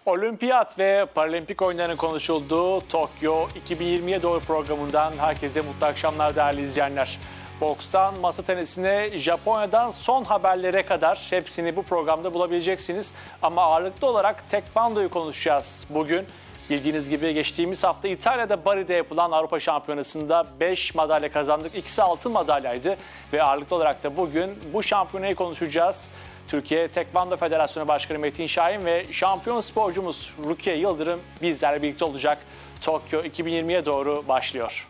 Olimpiyat ve Paralimpik oyunlarının konuşulduğu Tokyo 2020'ye doğru programından herkese mutlu akşamlar değerli izleyenler. Bokstan masa tenisine, Japonya'dan son haberlere kadar hepsini bu programda bulabileceksiniz. Ama ağırlıklı olarak tekvandoyu konuşacağız bugün. Bildiğiniz gibi geçtiğimiz hafta İtalya'da Bari'de yapılan Avrupa Şampiyonası'nda 5 madalya kazandık. İkisi altın madalyaydı ve ağırlıklı olarak da bugün bu şampiyonayı konuşacağız. Türkiye Tekvando Federasyonu Başkanı Metin Şahin ve şampiyon sporcumuz Rukiye Yıldırım bizlerle birlikte olacak. Tokyo 2020'ye doğru başlıyor.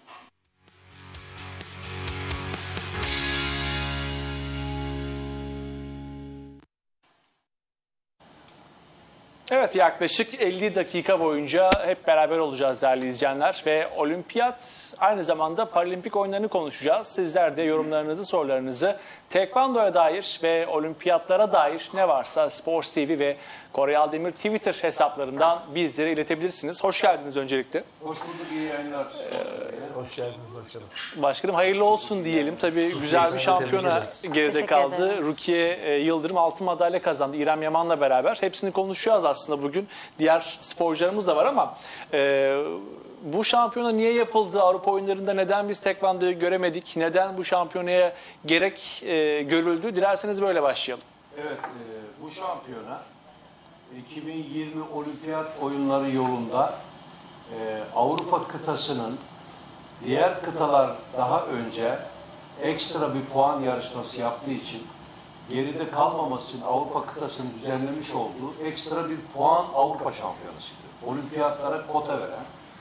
Evet, yaklaşık 50 dakika boyunca hep beraber olacağız değerli izleyenler ve olimpiyat aynı zamanda paralimpik oyunlarını konuşacağız. Sizler de yorumlarınızı, sorularınızı tekvandoya dair ve olimpiyatlara dair ne varsa Sports TV ve Kore Aldemir Twitter hesaplarından bizlere iletebilirsiniz. Hoş geldiniz öncelikle. Hoş bulduk, iyi yayınlar. Hoş geldiniz başkanım. Başkanım hayırlı olsun diyelim. Tabii güzel bir şampiyona geride kaldı. Rukiye Yıldırım altın madalya kazandı İrem Yaman'la beraber. Hepsini konuşacağız aslında bugün. Diğer sporcularımız da var ama bu şampiyona niye yapıldı? Avrupa oyunlarında neden biz tekvandoyu göremedik? Neden bu şampiyonaya gerek görüldü? Dilerseniz böyle başlayalım. Evet, bu şampiyona 2020 Olimpiyat oyunları yolunda Avrupa kıtasının diğer kıtalar daha önce ekstra bir puan yarışması yaptığı için geride kalmaması için Avrupa kıtasının düzenlemiş olduğu ekstra bir puan Avrupa şampiyonasıydı. Olimpiyatlara kota veren,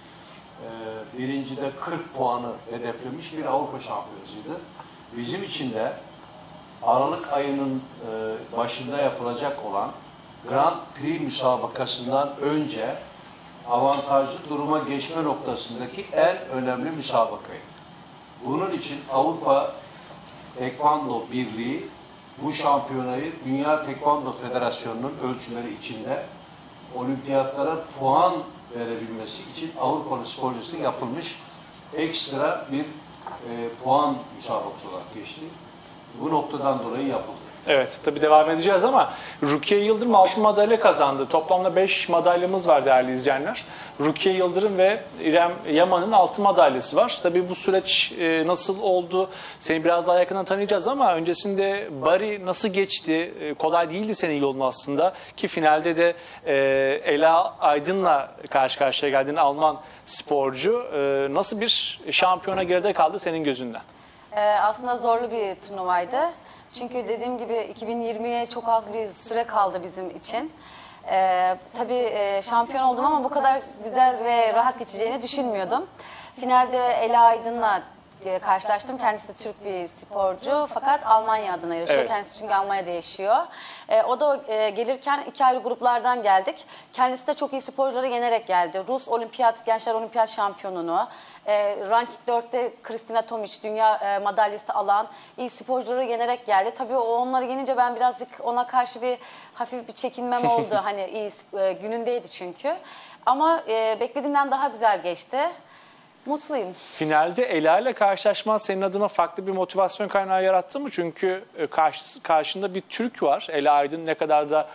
birincide 40 puanı hedeflemiş bir Avrupa şampiyonasıydı. Bizim için de Aralık ayının başında yapılacak olan Grand Prix müsabakasından önce avantajlı duruma geçme noktasındaki en önemli müsabakaydı. Bunun için Avrupa Tekvando Birliği bu şampiyonayı Dünya Tekvando Federasyonu'nun ölçüleri içinde olimpiyatlara puan verebilmesi için Avrupalı sporcusuna yapılmış ekstra bir puan müsabakası olarak geçti. Bu noktadan dolayı yapıldı. Evet, tabii devam edeceğiz ama Rukiye Yıldırım altın madalya kazandı. Toplamda 5 madalyamız var değerli izleyenler. Rukiye Yıldırım ve İrem Yaman'ın altın madalyası var. Tabii bu süreç nasıl oldu? Seni biraz daha yakından tanıyacağız ama öncesinde Bari nasıl geçti? Kolay değildi senin yolun aslında. Ki finalde de Ela Aydın'la karşı karşıya geldiğin Alman sporcu nasıl bir şampiyona geride kaldı senin gözünden? Aslında zorlu bir turnuvaydı. Çünkü dediğim gibi 2020'ye çok az bir süre kaldı bizim için. Tabii şampiyon oldum ama bu kadar güzel ve rahat geçeceğini düşünmüyordum. Finalde Ela Aydın'la karşılaştım. Kendisi de Türk bir sporcu fakat Almanya adına yarışıyor. Evet. Kendisi çünkü Almanya'da yaşıyor. O da gelirken iki ayrı gruplardan geldik. Kendisi de çok iyi sporcuları yenerek geldi. Rus Gençler Olimpiyat şampiyonunu, ranking 4'te Kristina Tomic dünya madalyası alan iyi sporcuları yenerek geldi. Tabii onları yenince ben birazcık ona karşı hafif bir çekinmem oldu. Hani iyi günündeydi çünkü. Ama beklediğimden daha güzel geçti. Mutluyum. Finalde Ela ile karşılaşman senin adına farklı bir motivasyon kaynağı yarattı mı? Çünkü karşında bir Türk var. Ela Aydın ne kadar da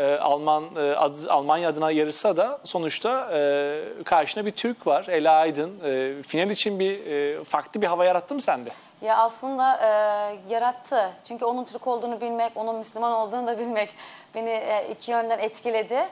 Almanya adına yarışsa da sonuçta karşında bir Türk var. Ela Aydın final için farklı bir hava yarattı mı sende? Ya aslında yarattı. Çünkü onun Türk olduğunu bilmek, onun Müslüman olduğunu da bilmek beni iki yönden etkiledi.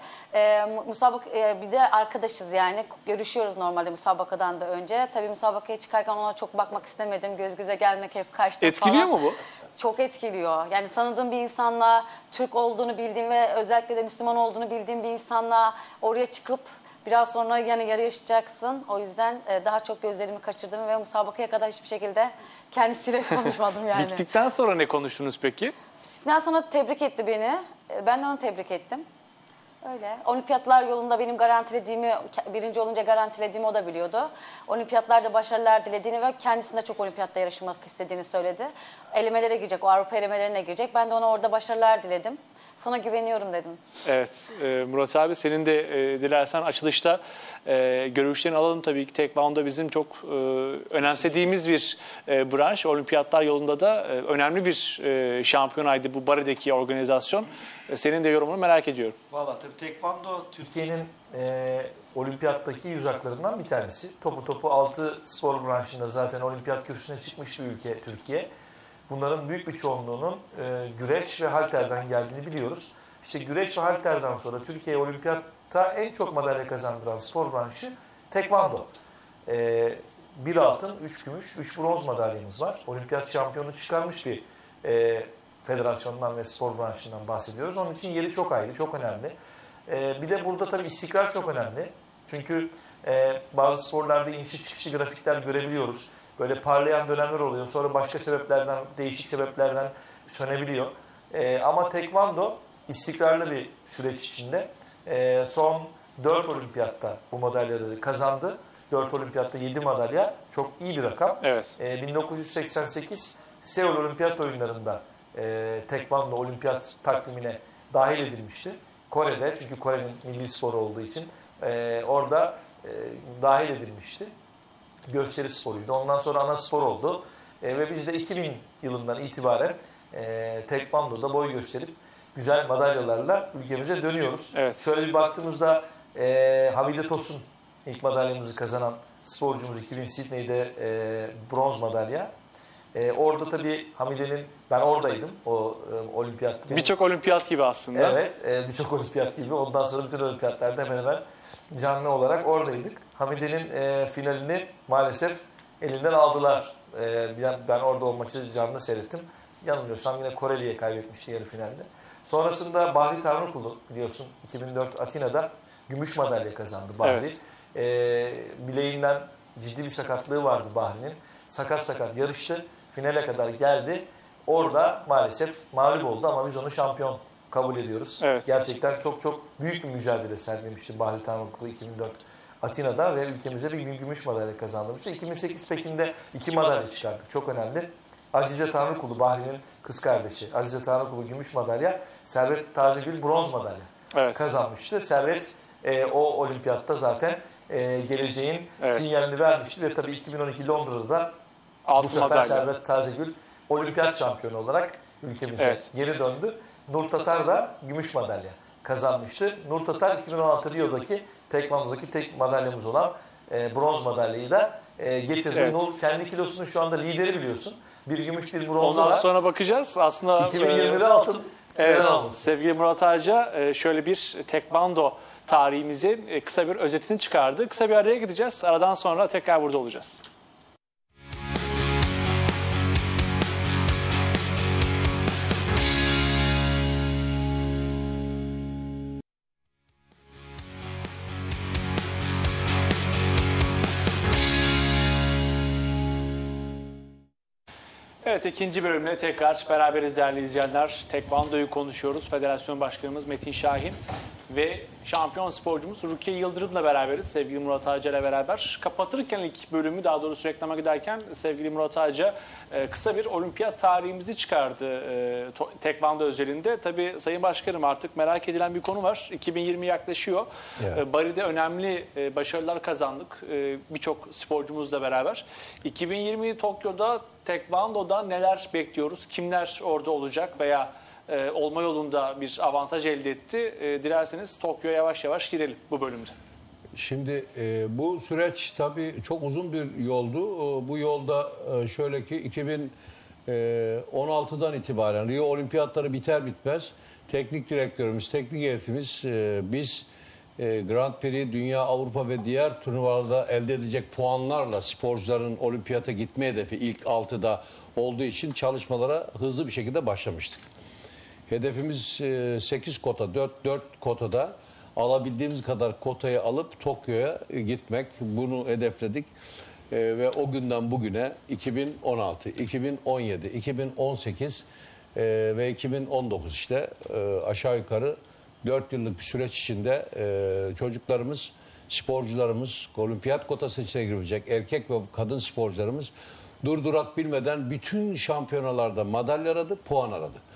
Bir de arkadaşız yani. Görüşüyoruz normalde müsabakadan da önce. Tabii müsabakaya çıkarken ona çok bakmak istemedim. Göz göze gelmek hep kaçtı Etkiliyor falan. mu bu? Çok etkiliyor. Yani tanıdığım bir insanla Türk olduğunu bildiğim ve özellikle de Müslüman olduğunu bildiğim bir insanla oraya çıkıp biraz sonra yani yarışacaksın. O yüzden daha çok gözlerimi kaçırdım ve müsabakaya kadar hiçbir şekilde kendisiyle konuşmadım yani. Bittikten sonra ne konuştunuz peki? Bittikten sonra tebrik etti beni. Ben de onu tebrik ettim. Öyle. Olimpiyatlar yolunda benim garantilediğimi, birinci olunca garantilediğimi o da biliyordu. Olimpiyatlarda başarılar dilediğini ve kendisinde çok olimpiyatta yarışmak istediğini söyledi. Elemelere girecek, o Avrupa elemelerine girecek. Ben de ona orada başarılar diledim. Sana güveniyorum dedim. Evet, Murat abi senin de dilersen açılışta görüşlerini alalım. Tabii ki Tekvando bizim çok önemsediğimiz bir branş. Olimpiyatlar yolunda da önemli bir şampiyonaydı bu Bari'deki organizasyon. Senin de yorumunu merak ediyorum. Valla tabii Tekvando Türkiye'nin olimpiyattaki yüz haklarından bir tanesi. Topu 6 spor branşında zaten olimpiyat kürsüsüne çıkmış bir ülke Türkiye. Bunların büyük bir çoğunluğunun güreş ve halterden geldiğini biliyoruz. İşte güreş ve halterden sonra Türkiye olimpiyatta en çok madalya kazandıran spor branşı Tekvando. 1 altın, 3 gümüş, 3 bronz madalyamız var. Olimpiyat şampiyonu çıkarmış bir federasyondan ve spor branşından bahsediyoruz. Onun için yeri çok ayrı, çok önemli. Bir de burada tabii istikrar çok önemli. Çünkü bazı sporlarda inişi çıkışı grafikler görebiliyoruz. Böyle parlayan dönemler oluyor. Sonra başka sebeplerden, değişik sebeplerden sönebiliyor. Ama Tekvando istikrarlı bir süreç içinde. Son 4 olimpiyatta bu madalyaları kazandı. 4 olimpiyatta 7 madalya. Çok iyi bir rakam. Evet. 1988 Seul Olimpiyat Oyunları'nda Tekvando olimpiyat takvimine dahil edilmişti. Kore'de, çünkü Kore'nin milli sporu olduğu için orada dahil edilmişti. Gösteri sporuydu. Ondan sonra ana spor oldu. Ve biz de 2000 yılından itibaren Tekvando'da boy gösterip güzel madalyalarla ülkemize dönüyoruz. Evet. Şöyle bir baktığımızda Hamide Tosun ilk madalyamızı kazanan sporcumuz 2000 Sydney'de bronz madalya. Orada tabii Hamide'nin, ben oradaydım o olimpiyatta. Birçok olimpiyat gibi aslında. Evet, birçok olimpiyat gibi. Ondan sonra bütün olimpiyatlarda hemen hemen canlı olarak oradaydık. Hamide'nin finalini maalesef elinden aldılar. Ben orada o maçı canlı seyrettim. Yanılmıyorsam yine Koreli'ye kaybetmişti yarı finalde. Sonrasında Bahri Tanrıkulu biliyorsun 2004 Atina'da gümüş madalya kazandı Bahri. Evet. Bileğinden ciddi bir sakatlığı vardı Bahri'nin. Sakat yarıştı. Finale kadar geldi. Orada maalesef mağlup oldu ama biz onu şampiyon kabul ediyoruz. Evet. Gerçekten çok büyük bir mücadele sergilemişti Bahri Tanrıkulu 2004 Atina'da ve ülkemize bir gümüş madalya kazandırmıştı. 2008 Pekin'de 2 madalya çıkardık. Çok önemli. Azize Tanrıkulu, Bahri'nin kız kardeşi. Azize Tanrıkulu gümüş madalya, Servet Tazegül bronz madalya kazanmıştı. Servet o olimpiyatta zaten geleceğin sinyalini vermişti ve tabii 2012 Londra'da da bu sefer madalya. Servet Tazegül olimpiyat şampiyonu olarak ülkemize geri döndü. Nur Tatar da gümüş madalya kazanmıştı. Nur Tatar 2016 Rio'daki Tekvando'daki tek madalyamız olan bronz madalyayı da getirdi. Evet. Nur kendi kilosunun şu anda lideri biliyorsun. Bir gümüş bir bronzu var. Ondan sonra bakacağız. Aslında 2020'de altın. Evet, sevgili Murat Ağaca şöyle bir Tekvando tarihimizi kısa bir özetini çıkardı. Kısa bir araya gideceğiz. Aradan sonra tekrar burada olacağız. Evet, ikinci bölümle tekrar beraberiz değerli izleyenler. Tekvando'yu konuşuyoruz. Federasyon Başkanımız Metin Şahin ve şampiyon sporcumuz Rukiye Yıldırım'la beraberiz. Sevgili Murat Ağaca ile beraber. Kapatırken ilk bölümü, daha doğrusu reklama giderken sevgili Murat Ağaca kısa bir olimpiyat tarihimizi çıkardı Tekvando özelinde. Tabii Sayın Başkanım, artık merak edilen bir konu var. 2020 yaklaşıyor. Evet. Bari'de önemli başarılar kazandık. Birçok sporcumuzla beraber. 2020 Tokyo'da Tekvando'da neler bekliyoruz? Kimler orada olacak veya olma yolunda bir avantaj elde etti? Dilerseniz Tokyo'ya yavaş yavaş girelim bu bölümde. Şimdi bu süreç tabii çok uzun bir yoldu. Bu yolda şöyle ki 2016'dan itibaren Rio Olimpiyatları biter bitmez teknik direktörümüz, teknik heyetimiz biz Grand Prix, Dünya, Avrupa ve diğer turnuvalarda elde edilecek puanlarla sporcuların olimpiyata gitme hedefi ilk 6'da olduğu için çalışmalara hızlı bir şekilde başlamıştık. Hedefimiz 8 kota, 4 kotada alabildiğimiz kadar kotayı alıp Tokyo'ya gitmek. Bunu hedefledik. Ve o günden bugüne 2016, 2017, 2018 ve 2019 işte aşağı yukarı 4 yıllık bir süreç içinde çocuklarımız, sporcularımız, olimpiyat kotası içine girecek erkek ve kadın sporcularımız durdurak bilmeden bütün şampiyonalarda madalya aradı, puan aradı.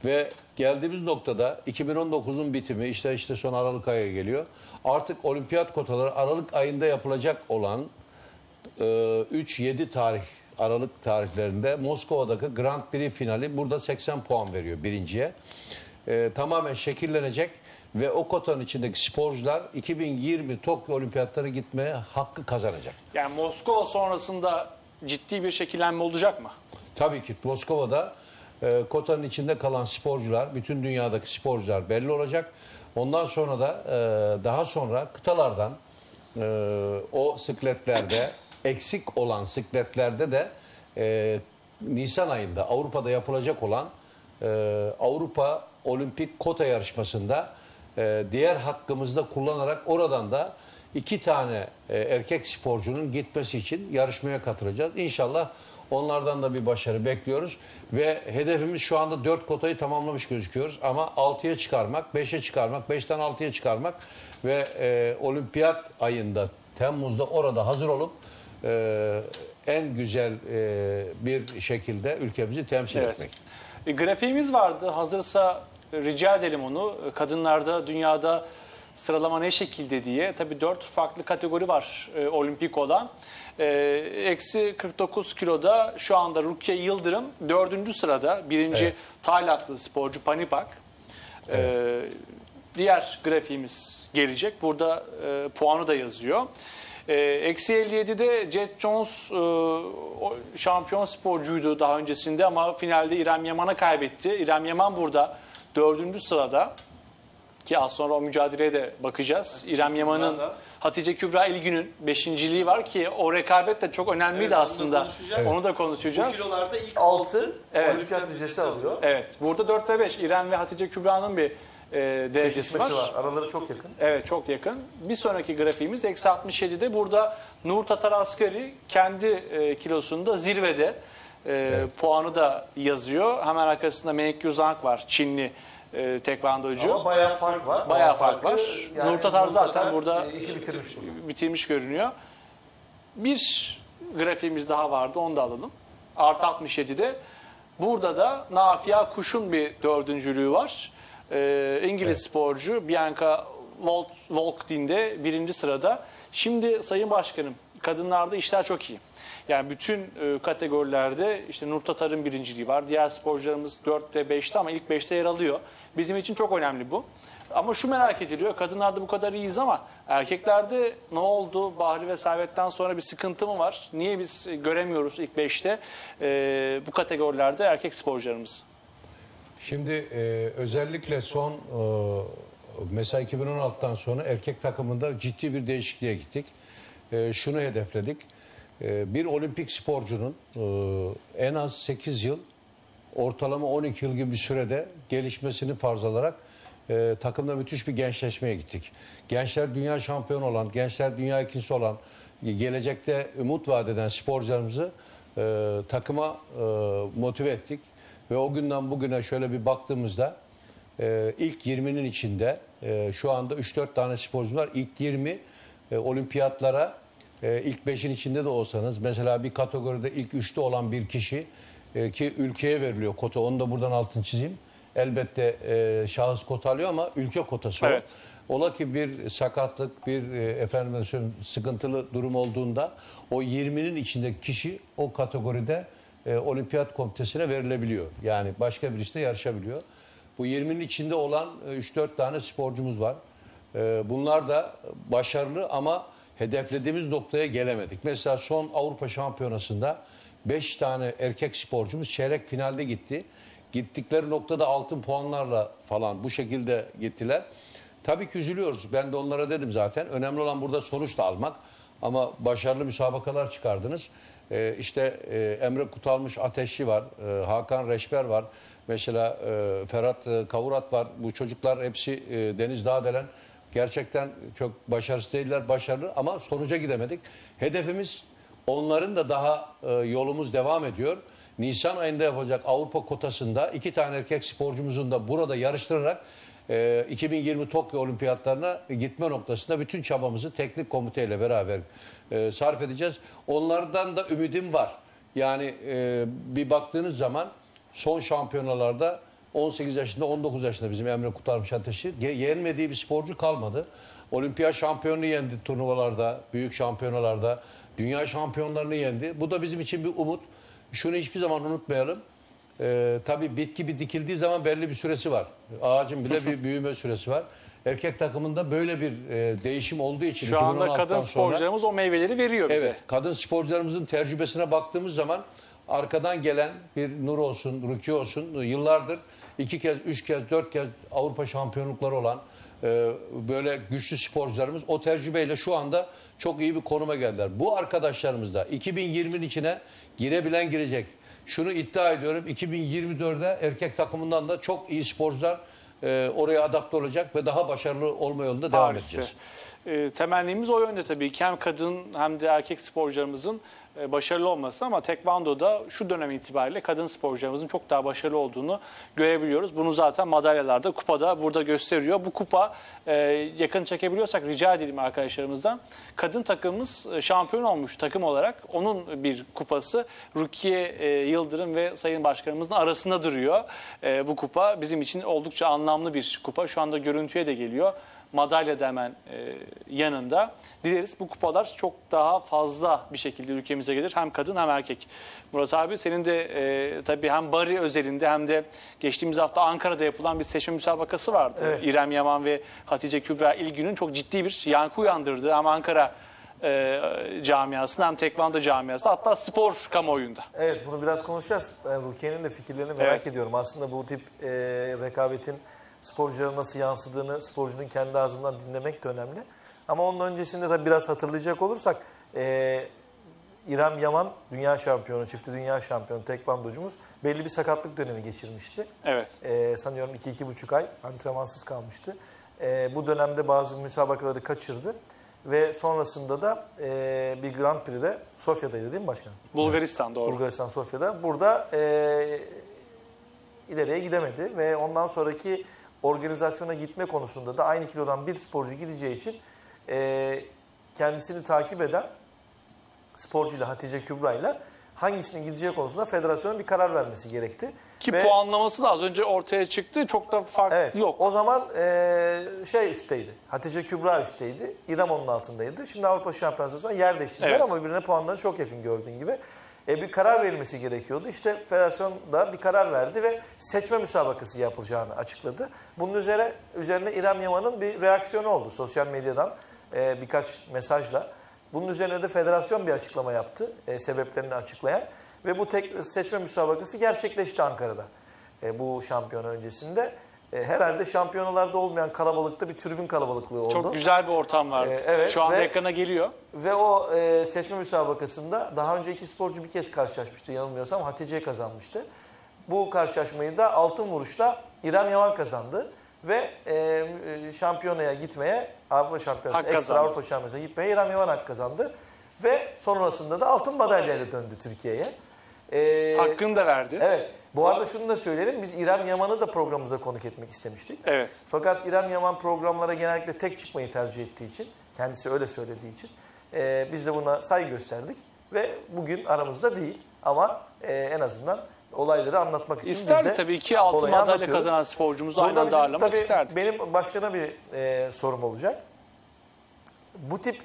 Ve geldiğimiz noktada 2019'un bitimi işte son Aralık ayı geliyor. Artık olimpiyat kotaları Aralık ayında yapılacak olan 3-7 Aralık tarihlerinde Moskova'daki Grand Prix finali burada 80 puan veriyor birinciye. Tamamen şekillenecek ve o kotanın içindeki sporcular 2020 Tokyo Olimpiyatları gitmeye hakkı kazanacak. Yani Moskova sonrasında ciddi bir şekillenme olacak mı? Tabii ki Moskova'da kotanın içinde kalan sporcular, bütün dünyadaki sporcular belli olacak. Ondan sonra da daha sonra kıtalardan o sikletlerde eksik olan sikletlerde de Nisan ayında Avrupa'da yapılacak olan Avrupa Olimpik Kota Yarışması'nda diğer hakkımızı da kullanarak oradan da 2 tane erkek sporcunun gitmesi için yarışmaya katılacağız. İnşallah onlardan da bir başarı bekliyoruz. Ve hedefimiz şu anda 4 kotayı tamamlamış gözüküyoruz. Ama 6'ya çıkarmak, 5'e çıkarmak, 5'ten 6'ya çıkarmak ve olimpiyat ayında Temmuz'da orada hazır olup en güzel bir şekilde ülkemizi temsil etmek. Grafiğimiz vardı. Hazırsa rica edelim onu. Kadınlarda dünyada sıralama ne şekilde diye. Tabii 4 farklı kategori var olimpik olan. Eksi 49 kiloda şu anda Rukiye Yıldırım 4. sırada. Birinci Taylandlı sporcu Panipak. Diğer grafiğimiz gelecek. Burada puanı da yazıyor. Eksi 57'de Jet Jones şampiyon sporcuydu daha öncesinde ama finalde İrem Yaman'a kaybetti. İrem Yaman burada 4. sırada ki az sonra o mücadeleye de bakacağız. İrem Yaman'ın Hatice Kübra İlgün'ün 5.'liği var ki o rekabet de çok önemliydi aslında. Onu da konuşacağız. Bu kilolarda ilk 6 olimpiyat vizesi alıyor. Evet. Burada 4 ve 5 İrem ve Hatice Kübra'nın bir derecesi var. Araları çok yakın. Evet, çok yakın. Bir sonraki grafiğimiz eksi 67'de. Burada Nur Tatar Asgari kendi kilosunda zirvede. Puanı da yazıyor. Hemen arkasında Mengyu Zhang var. Çinli tekvandocu. Ama bayağı fark var. Bayağı fark var. Yani Nur Tatar zaten burada işi bitirmiş görünüyor. Bir grafiğimiz daha vardı. Onu da alalım. Artı 67'de. Burada da Nafia Kuş'un bir dördüncülüğü var. İngiliz sporcu Bianca Volkdin'de 1. sırada. Şimdi Sayın Başkanım, kadınlarda işler çok iyi. Yani bütün kategorilerde işte Nur Tatar'ın birinciliği var. Diğer sporcularımız 4'te 5'te ama ilk 5'te yer alıyor. Bizim için çok önemli bu. Ama şu merak ediliyor. Kadınlarda bu kadar iyiyiz ama erkeklerde ne oldu? Bahri ve Servet'ten sonra bir sıkıntı mı var? Niye biz göremiyoruz ilk 5'te bu kategorilerde erkek sporcularımız? Şimdi özellikle son mesela 2016'dan sonra erkek takımında ciddi bir değişikliğe gittik. Şunu hedefledik. Bir olimpik sporcunun en az 8 yıl, ortalama 12 yıl gibi bir sürede gelişmesini farz alarak takımda müthiş bir gençleşmeye gittik. Gençler dünya şampiyonu olan, gençler dünya ikincisi olan, gelecekte umut vaat eden sporcularımızı takıma motive ettik. Ve o günden bugüne şöyle bir baktığımızda ilk 20'nin içinde şu anda 3-4 tane sporcu var. İlk 20 olimpiyatlara ilk 5'in içinde de olsanız mesela bir kategoride ilk 3'te olan bir kişi ki ülkeye veriliyor kota. Onu da buradan altını çizeyim. Elbette şahıs kota alıyor ama ülke kotası o. Evet. Ola ki bir sakatlık, bir sıkıntılı durum olduğunda o 20'nin içindeki kişi o kategoride olimpiyat komitesine verilebiliyor. Yani başka bir işte yarışabiliyor. Bu 20'nin içinde olan 3-4 tane sporcumuz var. Bunlar da başarılı ama hedeflediğimiz noktaya gelemedik. Mesela son Avrupa Şampiyonası'nda 5 tane erkek sporcumuz çeyrek finalde gitti. Gittikleri noktada altın puanlarla falan bu şekilde gittiler. Tabii ki üzülüyoruz. Ben de onlara dedim zaten. Önemli olan burada sonuç da almak. Ama başarılı müsabakalar çıkardınız. İşte Emre Kutalmış Ateşli var. Hakan Reşber var. Mesela Ferhat Kavurat var. Bu çocuklar hepsi Deniz Dağdelen. Gerçekten çok başarısız değiller, başarılı ama sonuca gidemedik. Hedefimiz onların da daha yolumuz devam ediyor. Nisan ayında yapılacak Avrupa kotasında 2 tane erkek sporcumuzun da burada yarıştırarak 2020 Tokyo Olimpiyatlarına gitme noktasında bütün çabamızı teknik komiteyle beraber sarf edeceğiz. Onlardan da ümidim var. Yani bir baktığınız zaman son şampiyonalarda 18 yaşında, 19 yaşında bizim Emre Kurtarmış Ateş'i. Yenmediği bir sporcu kalmadı. Olimpiyat şampiyonunu yendi turnuvalarda, büyük şampiyonalarda. Dünya şampiyonlarını yendi. Bu da bizim için bir umut. Şunu hiçbir zaman unutmayalım. Tabii bitki bir dikildiği zaman belli bir süresi var. Ağacın bile bir büyüme süresi var. Erkek takımında böyle bir değişim olduğu için şu anda 2016'dan kadın sporcularımız sonra, o meyveleri veriyor bize. evet, kadın sporcularımızın tecrübesine baktığımız zaman arkadan gelen bir Nur olsun, Rukiye olsun yıllardır 2 kez, 3 kez, 4 kez Avrupa şampiyonlukları olan böyle güçlü sporcularımız o tecrübeyle şu anda çok iyi bir konuma geldiler. Bu arkadaşlarımız da 2020'nin içine girebilen girecek. Şunu iddia ediyorum, 2024'de erkek takımından da çok iyi sporcular oraya adapte olacak ve daha başarılı olma yolunda devam edeceğiz. Temennimiz o yönde tabii ki. Hem kadın hem de erkek sporcularımızın başarılı olması, ama tekvandoda şu dönem itibariyle kadın sporcularımızın çok daha başarılı olduğunu görebiliyoruz. Bunu zaten madalyalarda, kupada burada gösteriyor. Bu kupa yakın çekebiliyorsak rica edelim arkadaşlarımızdan. Kadın takımımız şampiyon olmuş takım olarak. Onun bir kupası Rukiye Yıldırım ve Sayın Başkanımızın arasında duruyor. Bu kupa bizim için oldukça anlamlı bir kupa. Şu anda görüntüye de geliyor. Madalya da hemen yanında. Dileriz bu kupalar çok daha fazla bir şekilde ülkemize gelir. Hem kadın hem erkek. Murat abi, senin de tabii hem Bari özelinde hem de geçtiğimiz hafta Ankara'da yapılan bir seçme müsabakası vardı. Evet. İrem Yaman ve Hatice Kübra İlgün'ün çok ciddi bir yankı uyandırdığı hem Ankara camiasında hem tekvando camiasında, hatta spor kamuoyunda. Evet, bunu biraz konuşacağız. Ben Rukiye'nin de fikirlerini merak ediyorum. Aslında bu tip rekabetin sporculara nasıl yansıdığını sporcunun kendi ağzından dinlemek de önemli. Ama onun öncesinde tabii biraz hatırlayacak olursak İrem Yaman dünya şampiyonu, çifte dünya şampiyonu tekvandocumuz belli bir sakatlık dönemi geçirmişti. Evet. Sanıyorum 2-2,5 ay antrenmansız kalmıştı. Bu dönemde bazı müsabakaları kaçırdı. Ve sonrasında da bir Grand Prix'de, Sofya'daydı değil mi başkanım? Bulgaristan, doğru. Bulgaristan, Sofya'da. Burada ileriye gidemedi ve ondan sonraki organizasyona gitme konusunda da aynı kilodan bir sporcu gideceği için kendisini takip eden sporcuyla Hatice Kübra'yla hangisinin gideceği konusunda federasyonun bir karar vermesi gerekti. Ki puanlaması da az önce ortaya çıktı. Çok da fark evet, yok. O zaman üstteydi. Hatice Kübra üstteydi. İrem onun altındaydı. Şimdi Avrupa Şampiyonası'ndan sonra yer değiştirdiler, evet, ama birbirine puanları çok yakın gördüğün gibi. Bir karar verilmesi gerekiyordu. İşte federasyon da bir karar verdi ve seçme müsabakası yapılacağını açıkladı. Bunun üzerine İrem Yaman'ın bir reaksiyonu oldu sosyal medyadan birkaç mesajla. Bunun üzerine de federasyon bir açıklama yaptı, sebeplerini açıklayan. Ve bu seçme müsabakası gerçekleşti Ankara'da bu şampiyona öncesinde. Herhalde şampiyonalarda olmayan kalabalıkta bir tribün kalabalıklığı oldu. Çok güzel bir ortam vardı. Evet, şu anda ekrana geliyor. Ve o seçme müsabakasında daha önce iki sporcu bir kez karşılaşmıştı yanılmıyorsam. Hatice kazanmıştı. Bu karşılaşmayı da altın vuruşla İrem Yaman kazandı. Ve şampiyonaya gitmeye, Avrupa Şampiyonası, ekstra Avrupa Şampiyonası'na gitmeye İrem Yaman hak kazandı. Ve sonrasında da altın madalyayla döndü Türkiye'ye. Hakkını da verdi. Evet. Bu arada şunu da söyleyelim. Biz İrem Yaman'ı da programımıza konuk etmek istemiştik. Evet. Fakat İrem Yaman programlara genellikle tek çıkmayı tercih ettiği için, kendisi öyle söylediği için biz de buna saygı gösterdik. Ve bugün aramızda değil. Ama en azından olayları anlatmak için İsterdik biz de tabii ki altın madalya kazanan sporcumuzu aynı anda ağırlamak isterdik. Benim başkana bir sorum olacak. Bu tip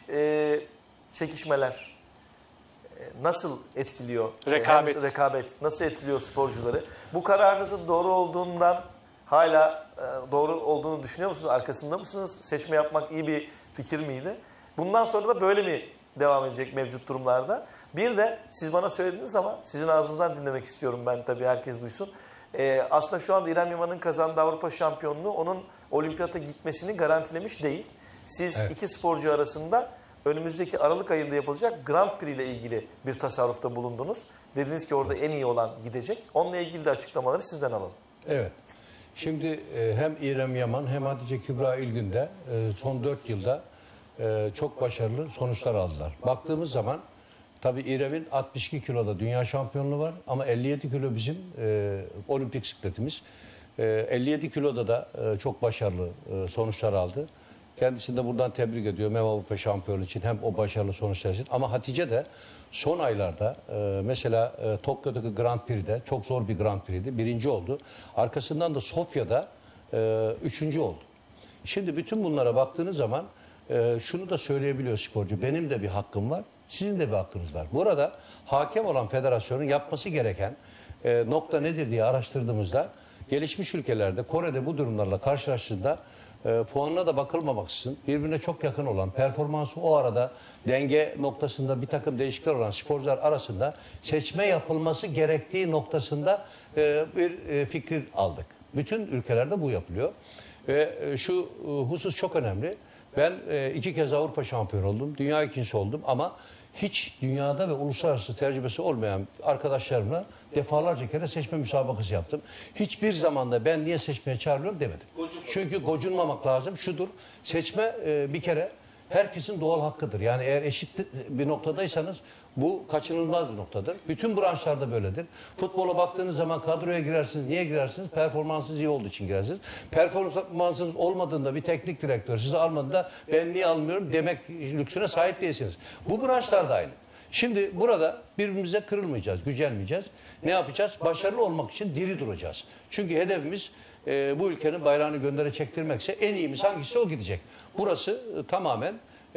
çekişmeler nasıl etkiliyor? Rekabet nasıl etkiliyor sporcuları? Bu kararınızın doğru olduğundan hala doğru olduğunu düşünüyor musunuz? Arkasında mısınız? Seçme yapmak iyi bir fikir miydi? Bundan sonra da böyle mi devam edecek mevcut durumlarda? Bir de siz bana söylediniz ama sizin ağzınızdan dinlemek istiyorum ben, tabii herkes duysun. Aslında şu anda İrem Yaman'ın kazandığı Avrupa şampiyonluğu onun olimpiyata gitmesini garantilemiş değil. Siz iki sporcu arasında önümüzdeki Aralık ayında yapılacak Grand Prix ile ilgili bir tasarrufta bulundunuz. Dediniz ki orada en iyi olan gidecek. Onunla ilgili de açıklamaları sizden alalım. Evet. Şimdi hem İrem Yaman hem Hatice Kübra İlgün de son 4 yılda çok başarılı sonuçlar aldılar. Baktığımız zaman tabii İrem'in 62 kiloda dünya şampiyonluğu var ama 57 kilo bizim olimpik sikletimiz. 57 kiloda da çok başarılı sonuçlar aldı. Kendisini de buradan tebrik ediyorum hem Avrupa şampiyonu için hem o başarılı sonuçlar için. Ama Hatice de son aylarda mesela Tokyo'daki Grand Prix'de çok zor bir Grand Prix'di. Birinci oldu. Arkasından da Sofya'da üçüncü oldu. Şimdi bütün bunlara baktığınız zaman şunu da söyleyebiliyor sporcu. Benim de bir hakkım var. Sizin de bir hakkınız var. Burada hakem olan federasyonun yapması gereken nokta nedir diye araştırdığımızda gelişmiş ülkelerde Kore'de bu durumlarla karşılaştığında puanına da bakılmamaksızın birbirine çok yakın olan performansı o arada denge noktasında bir takım değişiklikler olan sporcular arasında seçme yapılması gerektiği noktasında bir fikir aldık. Bütün ülkelerde bu yapılıyor. Ve şu husus çok önemli. Ben 2 kez Avrupa şampiyonu oldum. Dünya ikincisi oldum ama hiç dünyada ve uluslararası tecrübesi olmayan arkadaşlarımla defalarca kere seçme müsabakası yaptım. Hiçbir zamanda ben niye seçmeye çağırıyorum demedim. Çünkü gocunmamak lazım. Şudur, seçme bir kere herkesin doğal hakkıdır. Yani eğer eşit bir noktadaysanız bu kaçınılmaz bir noktadır. Bütün branşlarda böyledir. Futbola baktığınız zaman kadroya girersiniz. Niye girersiniz? Performansınız iyi olduğu için girersiniz. Performansınız olmadığında bir teknik direktör sizi almadığında ben niye almıyorum demek lüksüne sahip değilsiniz. Bu branşlar da aynı. Şimdi burada birbirimize kırılmayacağız, gücenmeyeceğiz. Ne yapacağız? Başarılı olmak için diri duracağız. Çünkü hedefimiz bu ülkenin bayrağını göndere çektirmekse en iyimiz hangisi o gidecek. Burası tamamen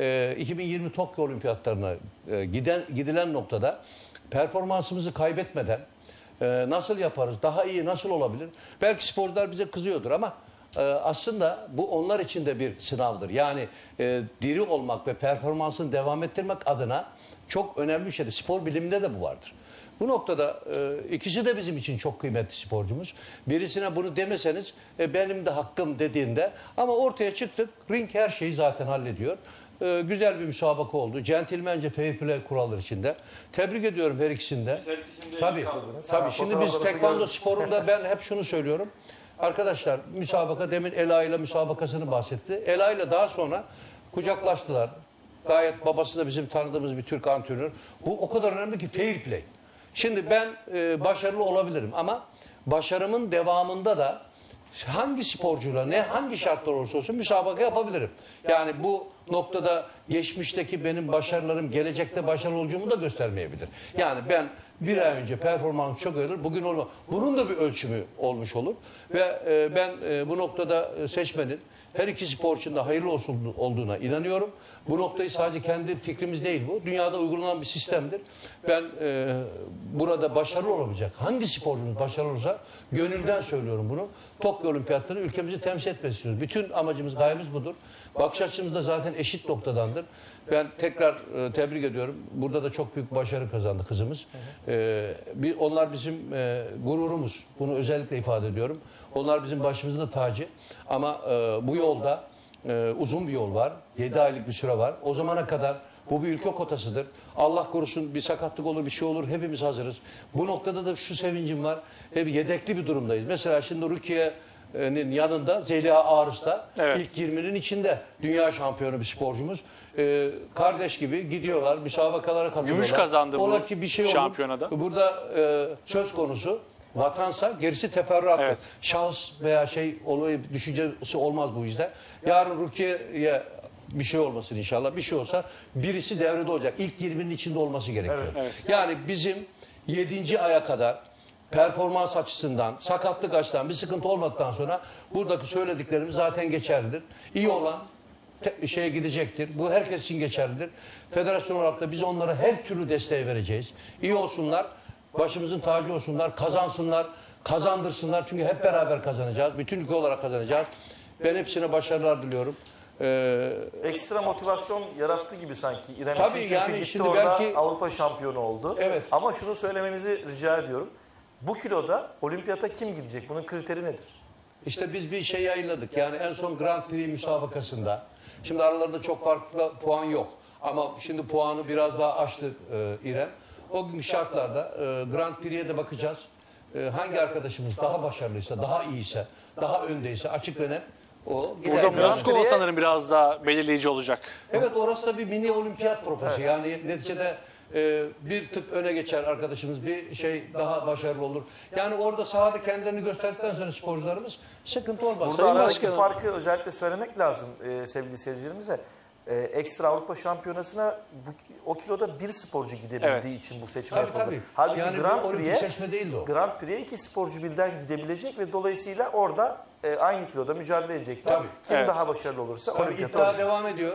2020 Tokyo Olimpiyatlarına gidilen noktada performansımızı kaybetmeden nasıl yaparız, daha iyi nasıl olabilir? Belki sporcular bize kızıyordur ama aslında bu onlar için de bir sınavdır. Yani diri olmak ve performansını devam ettirmek adına çok önemli bir şeydir. Spor biliminde de bu vardır. Bu noktada ikisi de bizim için çok kıymetli sporcumuz. Birisine bunu demeseniz benim de hakkım dediğinde ama ortaya çıktık. Ring her şeyi zaten hallediyor. Güzel bir müsabaka oldu. Centilmence fair play kuralları içinde. Tebrik ediyorum her ikisini de. Tabii. Şimdi biz tekvando sporunda ben hep şunu söylüyorum. Arkadaşlar müsabaka demin Ela ile müsabakasını bahsetti. Ela ile daha sonra kucaklaştılar. Gayet babası da bizim tanıdığımız bir Türk antrenör. Bu o kadar önemli ki fair play. Şimdi ben başarılı olabilirim ama başarımın devamında da hangi sporcuyla hangi şartlar olursa olsun müsabaka yapabilirim. Yani bu noktada geçmişteki benim başarılarım gelecekte başarılı olacağımı da göstermeyebilir. Yani ben bir ay önce performans çok iyi olur, bugün olmaz. Bunun da bir ölçümü olmuş olur. Ve ben bu noktada seçmenin her iki sporcunun da hayırlı olsun olduğuna inanıyorum. Bu noktayı sadece kendi fikrimiz değil bu. Dünyada uygulanan bir sistemdir. Ben burada başarılı olabilecek hangi sporcumuz başarılı olursa gönülden söylüyorum bunu. Tokyo Olimpiyatları ülkemizi temsil etmek istiyoruz. Bütün amacımız, gayemiz budur. Bakış açımız da zaten eşit noktadandır. Ben tekrar tebrik ediyorum. Burada da çok büyük başarı kazandı kızımız. Onlar bizim gururumuz. Bunu özellikle ifade ediyorum. Onlar bizim başımızın da tacı. Ama bu yolda uzun bir yol var. 7 aylık bir süre var. O zamana kadar bu bir ülke kotasıdır. Allah korusun bir sakatlık olur, bir şey olur. Hepimiz hazırız. Bu noktada da şu sevincim var. Hep yedekli bir durumdayız. Mesela şimdi Rukiye'nin yanında Zeliha Arus da ilk 20'nin içinde dünya şampiyonu bir sporcumuz. Kardeş gibi gidiyorlar, müsabakalara katılıyorlar. Gümüş kazandı bu ola ki bir şey olur. şampiyonada. Burada söz konusu vatansa gerisi teferruattır. Evet. Şahıs veya olayı düşüncesi olmaz bu işte. Yarın Rukiye'ye bir şey olmasın inşallah. Bir şey olsa birisi devrede olacak. İlk 20'nin içinde olması gerekiyor. Evet. Yani bizim 7. aya kadar performans açısından, sakatlık açısından bir sıkıntı olmadıktan sonra buradaki söylediklerimiz zaten geçerlidir. İyi olan şeye gidecektir. Bu herkes için geçerlidir. Federasyon olarak da biz onlara her türlü desteği vereceğiz. İyi olsunlar, başımızın tacı olsunlar, kazansınlar, kazandırsınlar. Çünkü hep beraber kazanacağız. Bütün ülke olarak kazanacağız. Ben hepsine başarılar diliyorum. Ekstra motivasyon yarattı gibi sanki İrem Tabii için. Çünkü yani gitti şimdi orada belki Avrupa şampiyonu oldu. Evet. Ama şunu söylemenizi rica ediyorum. Bu kiloda olimpiyata kim gidecek? Bunun kriteri nedir? İşte biz bir şey yayınladık. Yani en son Grand Prix müsabakasında. Şimdi aralarında çok farklı puan yok. Ama şimdi puanı biraz daha aştı İrem. O gün şartlarda Grand Prix'e de bakacağız. Hangi arkadaşımız daha başarılıysa, daha iyiyse, daha öndeyse açık ve net o gider. Burada Moskova sanırım biraz daha belirleyici olacak. Evet, orası da bir mini olimpiyat profesi. Yani neticede bir tık öne geçer arkadaşımız, bir şey daha başarılı olur. Yani orada sahada kendilerini gösterdikten sonra sporcularımız sıkıntı olmaz. Burada Sayın aradaki Başkanım, farkı özellikle söylemek lazım sevgili seyircilerimize. Ekstra Avrupa Şampiyonası'na o kiloda bir sporcu gidebildiği için bu seçme Tabii, yapıldı. tabii. Halbuki Yani Grand bir olimpik Prix'e seçme değildi o. Grand Prix'e 2 sporcu birden gidebilecek ve dolayısıyla orada aynı kiloda mücadele edecekler. Tabii. Kim Evet. daha başarılı olursa Tabii olimpiyata iddia olacak. devam ediyor.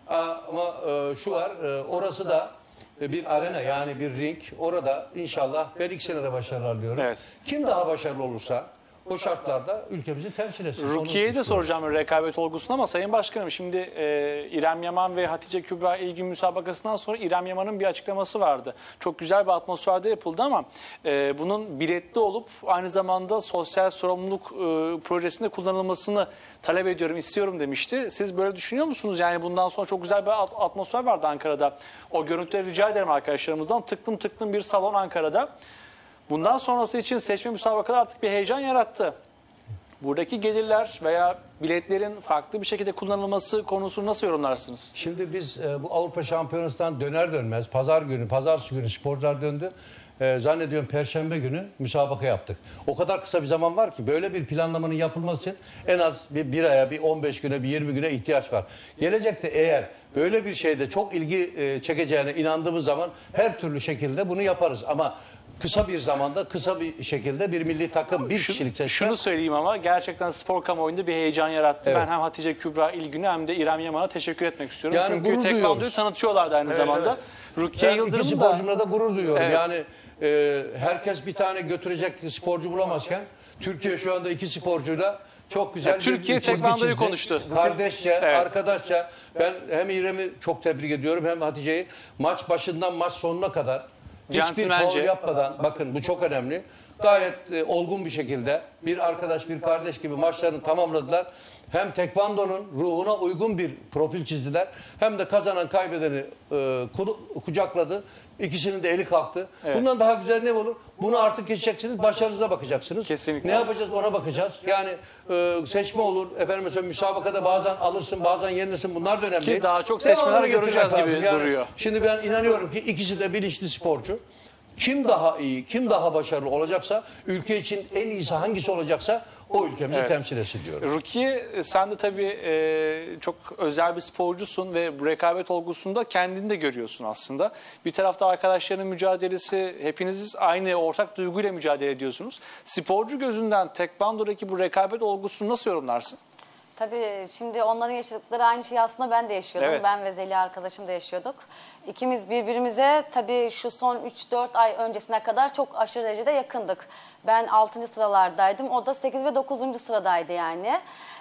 Ama şu var, orası da bir arena, yani bir ring. Orada inşallah ben ilk sene de başarılar diliyorum. Evet. Kim daha başarılı olursa o şartlarda ülkemizi temsil etsin. Rukiye'ye de soracağım rekabet olgusunu ama Sayın Başkanım şimdi İrem Yaman ve Hatice Kübra İlgin müsabakasından sonra İrem Yaman'ın bir açıklaması vardı. Çok güzel bir atmosferde yapıldı ama bunun biletli olup aynı zamanda sosyal sorumluluk projesinde kullanılmasını talep ediyorum, istiyorum demişti. Siz böyle düşünüyor musunuz? Yani bundan sonra çok güzel bir atmosfer vardı Ankara'da. O görüntüleri rica ederim arkadaşlarımızdan. Tıklım tıklım bir salon Ankara'da. Bundan sonrası için seçme müsabakaları artık bir heyecan yarattı. Buradaki gelirler veya biletlerin farklı bir şekilde kullanılması konusunu nasıl yorumlarsınız? Şimdi biz bu Avrupa Şampiyonası'ndan döner dönmez pazartesi günü sporcular döndü. Zannediyorum Perşembe günü müsabaka yaptık. O kadar kısa bir zaman var ki böyle bir planlamanın yapılması için en az bir aya, bir 15 güne, bir 20 güne ihtiyaç var. Gelecekte eğer böyle bir şeyde çok ilgi çekeceğine inandığımız zaman her türlü şekilde bunu yaparız. Ama kısa bir zamanda, kısa bir şekilde bir milli takım, bir kişilik seçme. Şunu söyleyeyim ama gerçekten spor kamuoyunda bir heyecan yarattı. Evet. Ben hem Hatice Kübra İlgün'e hem de İrem Yaman'a teşekkür etmek istiyorum. Yani Çünkü gurur tekvandoyu duyuyoruz. tanıtıyorlardı aynı zamanda. evet. Rukiye Ben iki Yıldırım da... sporcumla da gurur duyuyorum. Evet. Yani herkes bir tane götürecek sporcu bulamazken Türkiye şu anda 2 sporcuyla çok güzel Ya, Türkiye çizgi tekvandoyu çizdi. konuştu. Kardeşçe, Evet. arkadaşça. Ben hem İrem'i çok tebrik ediyorum hem Hatice'yi. Maç başından maç sonuna kadar hiçbir Centilmence. faul yapmadan, bakın bu çok önemli. Gayet olgun bir şekilde bir arkadaş, bir kardeş gibi maçlarını tamamladılar. Hem tekvandonun ruhuna uygun bir profil çizdiler. Hem de kazanan kaybedeni kucakladı. İkisinin de eli kalktı. Evet. Bundan daha güzel ne olur? Bunu artık geçeceksiniz, başarınıza bakacaksınız. Kesinlikle. Ne yapacağız ona bakacağız. Yani seçme olur. Efendim mesela müsabakada bazen alırsın, bazen yenilirsin. Bunlar da önemli. Ki daha çok Devamını seçmeler getirmek göreceğiz lazım. gibi Yani duruyor. Şimdi ben inanıyorum ki ikisi de bilinçli sporcu. Kim daha iyi, kim daha başarılı olacaksa, ülke için en iyisi hangisi olacaksa o ülkemizi temsil etsin diyorum. Rukiye sen de tabii çok özel bir sporcusun ve bu rekabet olgusunda kendini de görüyorsun aslında. Bir tarafta arkadaşlarının mücadelesi, hepiniz aynı ortak duyguyla mücadele ediyorsunuz. Sporcu gözünden tekvandodaki bu rekabet olgusunu nasıl yorumlarsın? Tabii şimdi onların yaşadıkları aynı şeyi aslında ben de yaşıyordum. Evet. Ben ve Zeliha arkadaşım da yaşıyorduk. İkimiz birbirimize tabii şu son 3-4 ay öncesine kadar çok aşırı derecede yakındık. Ben 6. sıralardaydım. O da 8 ve 9. sıradaydı yani.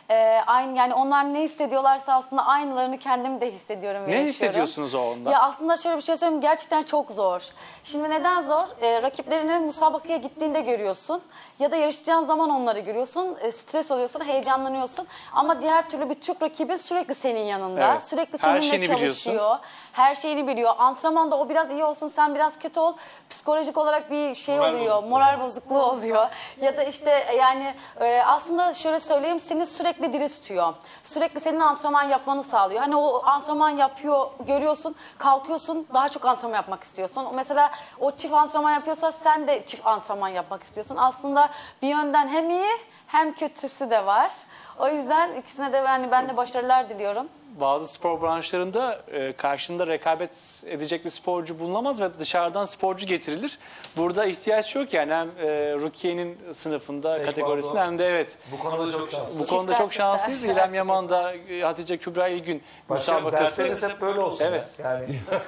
Aynı yani onlar ne hissediyorlarsa aslında aynılarını kendim de hissediyorum ve Ne yaşıyorum. hissediyorsunuz o onda? Ya aslında şöyle bir şey söyleyeyim, gerçekten çok zor. Şimdi neden zor? Rakiplerini musabakaya gittiğinde görüyorsun ya da yarışacağın zaman onları görüyorsun. Stres oluyorsun, heyecanlanıyorsun. Ama diğer türlü bir Türk rakibi sürekli senin yanında. Evet. Sürekli Her seninle şeyini çalışıyor. biliyorsun. Her şeyini biliyor. Antrenmanda o biraz iyi olsun, sen biraz kötü ol. Psikolojik olarak bir şey oluyor. Moral bozukluğu oluyor. Ya da işte yani aslında şöyle söyleyeyim, seni sürekli diri tutuyor. Sürekli senin antrenman yapmanı sağlıyor. Hani o antrenman yapıyor, görüyorsun, kalkıyorsun, daha çok antrenman yapmak istiyorsun. Mesela o çift antrenman yapıyorsa sen de çift antrenman yapmak istiyorsun. Aslında bir yönden hem iyi hem kötüsü de var. O yüzden ikisine de ben de başarılar diliyorum. Bazı spor branşlarında karşında rekabet edecek bir sporcu bulunamaz ve dışarıdan sporcu getirilir. Burada ihtiyaç yok yani hem Rukiye'nin sınıfında, kategorisinde hem de evet. Bu konuda çok şanslı. Bu konuda çok şanslıyız. İrem Yaman da Hatice Kübra İlgün Başkanım müsabakası. dersleriniz hep böyle olsun. Evet. Yani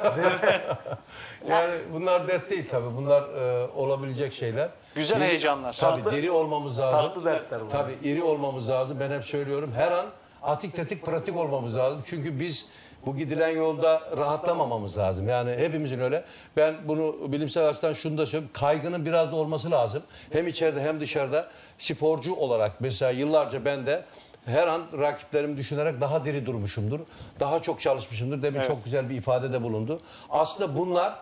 Yani bunlar dert değil tabii. Bunlar olabilecek şeyler. Güzel heyecanlar. Tabii Tatlı- diri olmamız lazım. tatlı dertler bunlar. Tabii iri olmamız lazım. Ben hep söylüyorum. Her an atik tetik pratik olmamız lazım. Çünkü biz bu gidilen yolda rahatlamamamız lazım. Yani hepimizin öyle. Ben bunu bilimsel açıdan şunu da söyleyeyim. Kaygının biraz da olması lazım. Hem içeride hem dışarıda sporcu olarak mesela yıllarca ben de her an rakiplerimi düşünerek daha diri durmuşumdur. Daha çok çalışmışımdır. Demin Evet. çok güzel bir ifadede bulundu. Aslında bunlar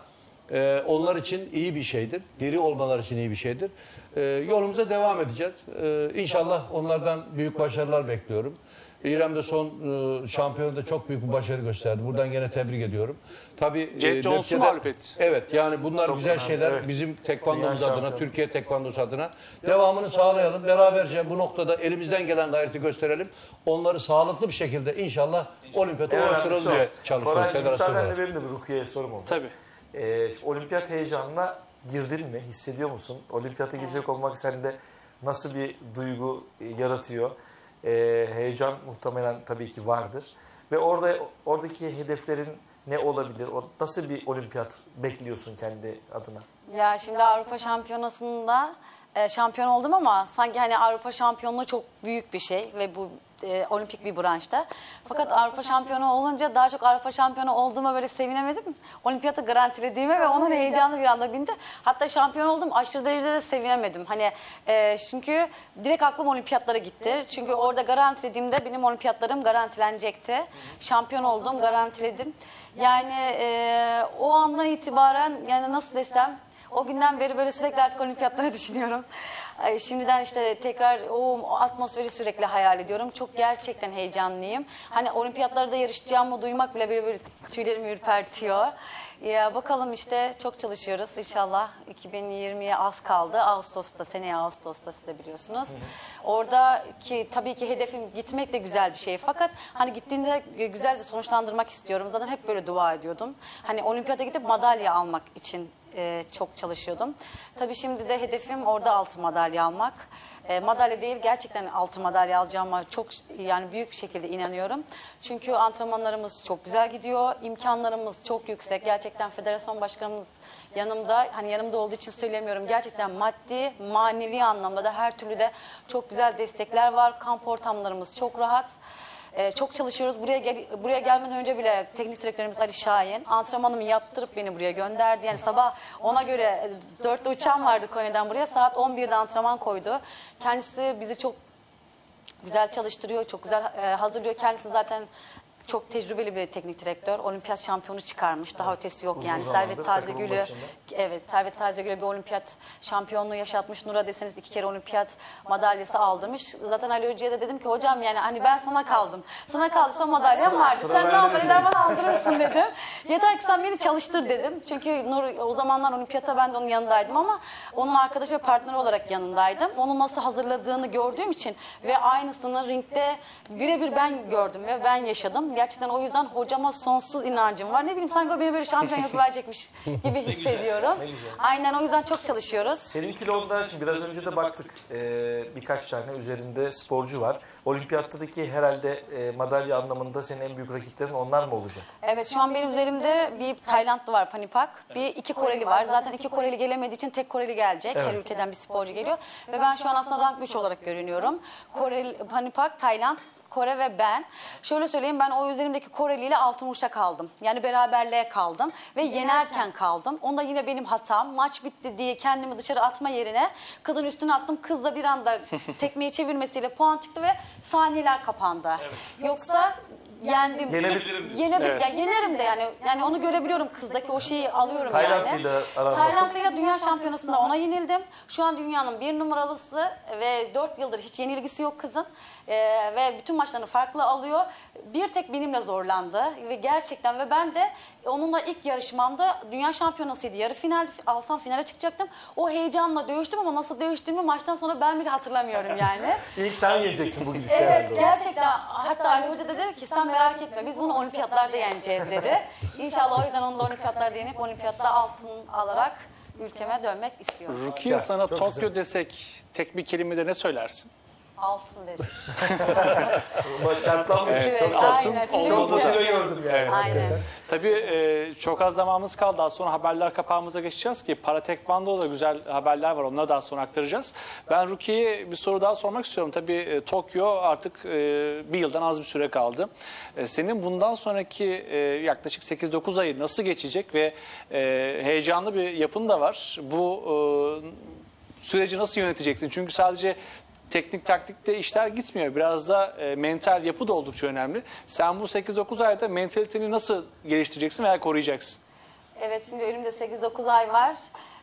Onlar için iyi bir şeydir. Diri olmaları için iyi bir şeydir. Yolumuza devam edeceğiz. İnşallah onlardan büyük başarılar bekliyorum. İrem de son şampiyonada çok büyük bir başarı gösterdi. Buradan gene tebrik ediyorum. Tabii Jack Jones'u mağlup etti. Evet, yani bunlar çok güzel önemli, şeyler. evet. Bizim tekvandomuz Dünya adına, şampiyonu. Türkiye tekvandosu adına devamını sağlayalım. Beraberce bu noktada elimizden gelen gayreti gösterelim. Onları sağlıklı bir şekilde inşallah olimpiyata ulaştıralım diye çalışıyoruz Koraycığım, federasyon müsaadenle olarak. benim de bir Rukiye'ye sorum oldu. Tabii. Olimpiyat heyecanına girdin mi? Hissediyor musun? Olimpiyata gidecek olmak sende nasıl bir duygu yaratıyor? Heyecan muhtemelen tabii ki vardır. Ve oradaki hedeflerin ne olabilir? Nasıl bir olimpiyat bekliyorsun kendi adına? Ya şimdi Avrupa Şampiyonası'nda şampiyon oldum ama sanki hani Avrupa şampiyonluğu çok büyük bir şey ve bu olimpik bir branşta. Fakat Avrupa şampiyonu olunca daha çok Avrupa şampiyonu olduğuma böyle sevinemedim. Olimpiyatı garantilediğime ve onun heyecanı bir anda bindi. Hatta şampiyon oldum, aşırı derecede de sevinemedim. Hani çünkü direkt aklım olimpiyatlara gitti. Çünkü orada garantilediğimde benim olimpiyatlarım garantilenecekti. Şampiyon oldum, garantiledim. Yani o andan itibaren, yani nasıl desem, o günden beri böyle sürekli artık olimpiyatları düşünüyorum. Şimdiden işte tekrar o atmosferi sürekli hayal ediyorum. Çok gerçekten heyecanlıyım. Hani olimpiyatlarda yarışacağımı duymak bile böyle tüylerimi ürpertiyor. Ya bakalım işte, çok çalışıyoruz inşallah. 2020'ye az kaldı. Ağustos'ta, seneye Ağustos'ta, siz de biliyorsunuz. Oradaki tabii ki hedefim gitmek de güzel bir şey. Fakat hani gittiğinde güzel de sonuçlandırmak istiyorum. Zaten hep böyle dua ediyordum. Hani olimpiyata gidip madalya almak için çok çalışıyordum. Tabii şimdi de hedefim orada altın madalya almak. Madalya değil, gerçekten altın madalya alacağıma çok, yani büyük bir şekilde inanıyorum. Çünkü antrenmanlarımız çok güzel gidiyor. İmkanlarımız çok yüksek. Gerçekten federasyon başkanımız yanımda. Hani yanımda olduğu için söylemiyorum. Gerçekten maddi, manevi anlamda da her türlü de çok güzel destekler var. Kamp ortamlarımız çok rahat. Çok çalışıyoruz. Buraya gelmeden önce bile teknik direktörümüz Ali Şahin antrenmanımı yaptırıp beni buraya gönderdi. Yani sabah 10'a göre 4'te uçağım vardı Konya'dan buraya. Saat 11'de antrenman koydu. Kendisi bizi çok güzel çalıştırıyor, çok güzel hazırlıyor. Kendisi zaten çok tecrübeli bir teknik direktör. Olimpiyat şampiyonu çıkarmış. Daha ötesi yok yani. Servet Tazegül'ü, evet, Servet Tazegül'e bir olimpiyat şampiyonluğu yaşatmış. Nur'a deseniz 2 kere olimpiyat madalyası aldırmış. Zaten Ali Hoca'ya da dedim ki hocam, yani hani ben sana kaldım. Sana kaldıysa madalyam vardı. Sen ne yapar eder bana aldırırsın dedim. Yeter ki sen beni çalıştır dedim. Çünkü Nur o zamanlar olimpiyata ben de onun yanındaydım ama onun arkadaşı ve partneri olarak yanındaydım. Onu nasıl hazırladığını gördüğüm için ve aynısını ringde birebir ben gördüm ve ben yaşadım. Gerçekten o yüzden hocama sonsuz inancım var. Ne bileyim, sanki o beni böyle şampiyon yapıverecekmiş gibi hissediyorum. Aynen, o yüzden çok çalışıyoruz. Senin kilonda şimdi biraz önce de baktık, birkaç tane üzerinde sporcu var. Olimpiyattaki herhalde madalya anlamında senin en büyük rakiplerin onlar mı olacak? Evet, şu an benim üzerimde bir Taylandlı var, Panipak. İki Koreli var. Zaten 2 Koreli gelemediği için tek Koreli gelecek. Evet. Her ülkeden bir sporcu geliyor. Ve ben şu an aslında rank 3 olarak görünüyorum. Panipak, Tayland, Kore ve ben. Şöyle söyleyeyim, ben o üzerimdeki Koreli ile altın vuruşa kaldım. Yani beraberliğe kaldım ve yenerken kaldım. Onda yine benim hatam. Maç bitti diye kendimi dışarı atma yerine kızın üstüne attım. Kız da bir anda tekmeyi çevirmesiyle puan çıktı ve saniyeler kapandı. Evet. Yoksa yendim. Evet. Ya yenerim de yani. Yani onu görebiliyorum, kızdaki o şeyi alıyorum Tayland'la yani. Tayland'la dünya şampiyonasında ona yenildim. Şu an dünyanın 1 numaralısı ve 4 yıldır hiç yenilgisi yok kızın. Ve bütün maçlarını farklı alıyor. Bir tek benimle zorlandı ve gerçekten, ve ben de onunla ilk yarışmamda dünya şampiyonasıydı. Yarı final alsam finale çıkacaktım. O heyecanla dövüştüm ama nasıl dövüştüğümü maçtan sonra ben bile hatırlamıyorum yani. İlk sen yeneceksin bu gidişle Evet, herhalde. gerçekten. Hatta Ali Hoca da dedi ki sen merak etme, biz bunu olimpiyatlarda yeneceğiz dedi. İnşallah o yüzden onu da olimpiyatlarda yenip olimpiyatta altın alarak ülkeme dönmek istiyorum. Rukiye, sana çok Tokyo güzel desek tek bir kelimede ne söylersin? Altın dedim. Şartlanmış. Evet, Çok aynen. Çok motive gördüm yani. Evet. Aynen. Tabii çok az zamanımız kaldı. Daha sonra haberler kapağımıza geçeceğiz ki para tekvandoda da güzel haberler var. Onları daha sonra aktaracağız. Ben Rukiye'ye bir soru daha sormak istiyorum. Tabii Tokyo artık bir yıldan az bir süre kaldı. Senin bundan sonraki yaklaşık 8-9 ayı nasıl geçecek ve heyecanlı bir yapın da var. Bu süreci nasıl yöneteceksin? Çünkü sadece teknik taktikte işler gitmiyor. Biraz da mental yapı da oldukça önemli. Sen bu 8-9 ayda mentaliteni nasıl geliştireceksin veya koruyacaksın? Evet, şimdi önümde 8-9 ay var.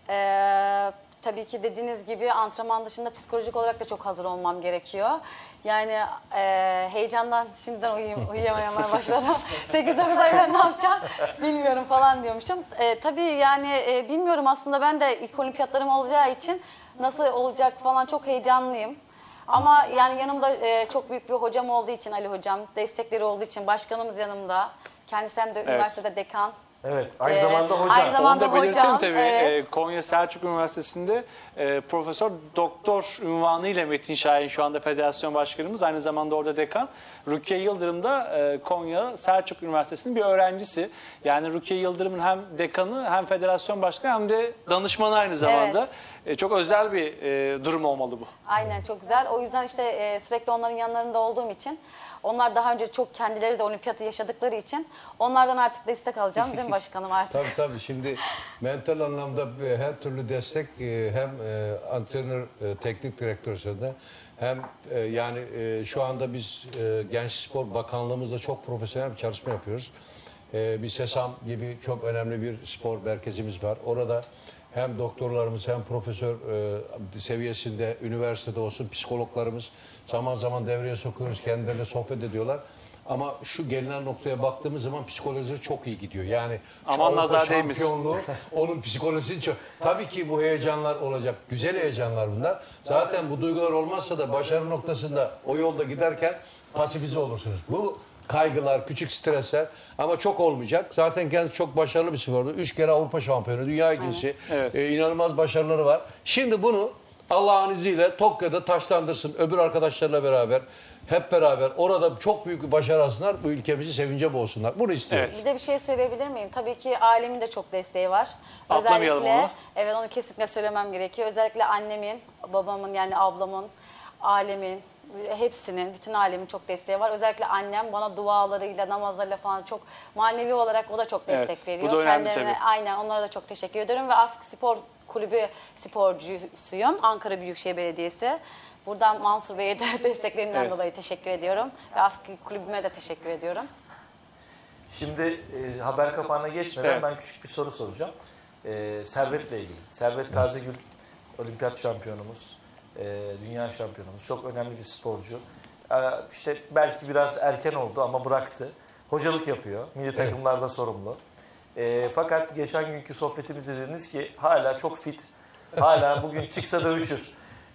Tabii ki dediğiniz gibi antrenman dışında psikolojik olarak da çok hazır olmam gerekiyor. Yani heyecandan şimdiden uyuyamaya başladım. 8-9 ay ben ne yapacağım bilmiyorum falan diyormuşum. Tabii yani bilmiyorum, aslında ben de ilk olimpiyatlarım olacağı için nasıl olacak falan çok heyecanlıyım. Ama yani yanımda çok büyük bir hocam olduğu için, Ali hocam, destekleri olduğu için, başkanımız yanımda. Kendisi hem de üniversitede dekan. Evet, aynı zamanda hocam. Aynı zamanda Onu da belirtelim hocam. tabii. Evet. Konya Selçuk Üniversitesi'nde Profesör Doktor unvanı ile Metin Şahin şu anda federasyon başkanımız. Aynı zamanda orada dekan. Rukiye Yıldırım da Konya Selçuk Üniversitesi'nin bir öğrencisi. Yani Rukiye Yıldırım'ın hem dekanı hem federasyon başkanı hem de danışmanı aynı zamanda. Çok özel bir durum olmalı bu. Aynen, çok güzel. O yüzden işte sürekli onların yanlarında olduğum için, onlar daha önce çok kendileri de olimpiyatı yaşadıkları için onlardan artık destek alacağım, değil mi başkanım artık? Tabii şimdi mental anlamda her türlü destek hem antrenör, teknik direktöründe hem yani şu anda biz Genç Spor Bakanlığımızda çok profesyonel bir çalışma yapıyoruz. Bir SESAM gibi çok önemli bir spor merkezimiz var. Orada hem doktorlarımız hem profesör seviyesinde üniversitede olsun psikologlarımız zaman zaman devreye sokuyoruz, kendileriyle sohbet ediyorlar. Ama şu gelinen noktaya baktığımız zaman psikoloji çok iyi gidiyor. Yani Aman nazar değmesin. şampiyonluğu onun psikolojisi çok. Tabii ki bu heyecanlar olacak. Güzel heyecanlar bunlar. Zaten bu duygular olmazsa da başarı noktasında o yolda giderken pasifize olursunuz. Bu kaygılar, küçük stresler ama çok olmayacak. Zaten kendisi çok başarılı bir sporcu. 3 kere Avrupa şampiyonu, dünya ikincisi. Evet. İnanılmaz başarıları var. Şimdi bunu Allah'ın izniyle Tokyo'da taşlandırsın. Öbür arkadaşlarla beraber, hep beraber orada çok büyük bir başarı alsınlar. Bu ülkemizi sevince boğsunlar. Bunu istiyoruz. Evet. Bir de bir şey söyleyebilir miyim? Tabii ki ailemin de çok desteği var. Atlamayalım onu. Evet, onu kesinlikle söylemem gerekiyor. Özellikle annemin, babamın, yani ablamın, ailemin, hepsinin, bütün ailemin çok desteği var. Özellikle annem bana dualarıyla, namazlarıyla falan çok manevi olarak o da çok destek Evet, veriyor. bu da önemli Kendilerine, tabii. aynen, onlara da çok teşekkür ediyorum ve Askı Spor Kulübü sporcusuyum. Ankara Büyükşehir Belediyesi. Buradan Mansur Bey'e de desteklerinden dolayı teşekkür ediyorum. Ve Askı Kulübü'me de teşekkür ediyorum. Şimdi haber kapağına geçmeden Evet. ben küçük bir soru soracağım. Servet'le ilgili. Servet Tazegül olimpiyat şampiyonumuz, dünya şampiyonumuz, çok önemli bir sporcu. İşte belki biraz erken oldu ama bıraktı. Hocalık yapıyor, milli takımlarda sorumlu. Fakat geçen günkü sohbetimizde dediniz ki hala çok fit, hala bugün çıksa dövüşür.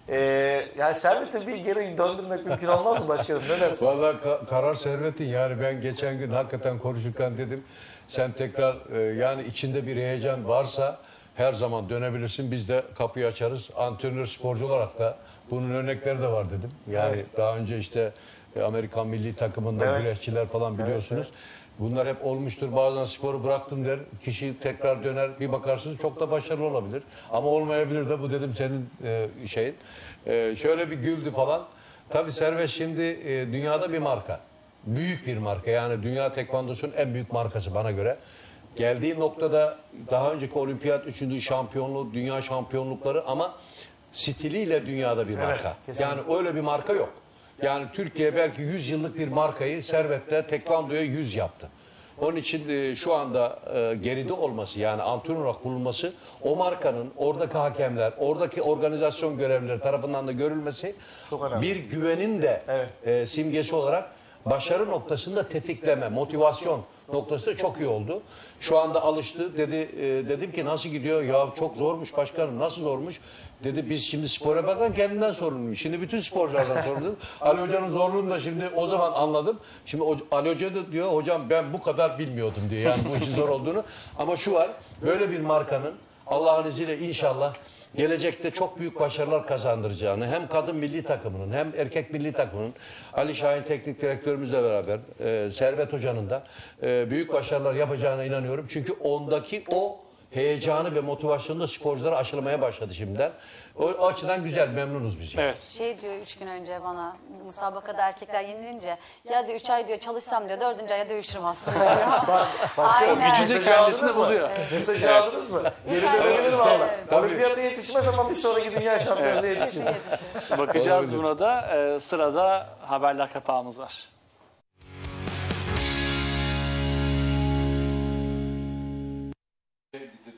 Yani Servet'i bir geri döndürmek mümkün olmaz mı başkanım? Ne dersin? Vallahi karar Servet'in. Yani ben geçen gün hakikaten konuşurken dedim sen tekrar yani içinde bir heyecan varsa her zaman dönebilirsin. Biz de kapıyı açarız. Antrenör, sporcu olarak da bunun örnekleri de var dedim. Yani daha önce işte Amerikan milli takımında güreşçiler falan biliyorsunuz. Bunlar hep olmuştur. Bazen sporu bıraktım der. Kişi tekrar döner. Bir bakarsınız çok da başarılı olabilir. Ama olmayabilir de bu dedim senin şeyin. Şöyle bir güldü falan. Tabii Servet şimdi dünyada bir marka. Büyük bir marka. Yani dünya tekvandosunun en büyük markası bana göre. Geldiği noktada daha önceki olimpiyat 3. şampiyonluğu, dünya şampiyonlukları ama stiliyle dünyada bir marka. Yani öyle bir marka yok. Yani Türkiye belki 100 yıllık bir markayı Servet'te tekvandoya 100 yaptı. Onun için şu anda geride olması, yani antrenör olarak bulunması, o markanın oradaki hakemler, oradaki organizasyon görevlileri tarafından da görülmesi bir güvenin de simgesi olarak başarı noktasında tetikleme, motivasyon noktasında çok iyi oldu. Şu anda alıştı. Dedim ki nasıl gidiyor? Ya çok zormuş başkanım. Nasıl zormuş? Dedi biz şimdi spora bakan kendinden sorumluyum. Şimdi bütün sporculardan sorumluyum. Ali Hoca'nın zorluğunu da şimdi o zaman anladım. Şimdi Ali Hoca da diyor hocam ben bu kadar bilmiyordum diyor. Yani bu işin zor olduğunu. Ama şu var, böyle bir markanın Allah'ın izniyle inşallah gelecekte çok büyük başarılar kazandıracağını hem kadın milli takımının hem erkek milli takımının Ali Şahin teknik direktörümüzle beraber Servet Hoca'nın da büyük başarılar yapacağına inanıyorum. Çünkü ondaki o heyecanı ve motivasyonu da sporculara aşılamaya başladı şimdiden. O açıdan güzel, memnunuz biz. Evet. Şey diyor 3 gün önce bana, musabakada erkekler yenilince, ya diyor 3 ay diyor çalışsam diyor 4. aya dövüşürüm aslında diyor. Aynen. Gücü de kendisinde buluyor. Mesajı aldınız mı? Geri dönebilir valla. Olimpiyata yetişmez ama bir sonraki dünya şampiyonası yetişir. Bakacağız buna da. Sırada haberler kapağımız var.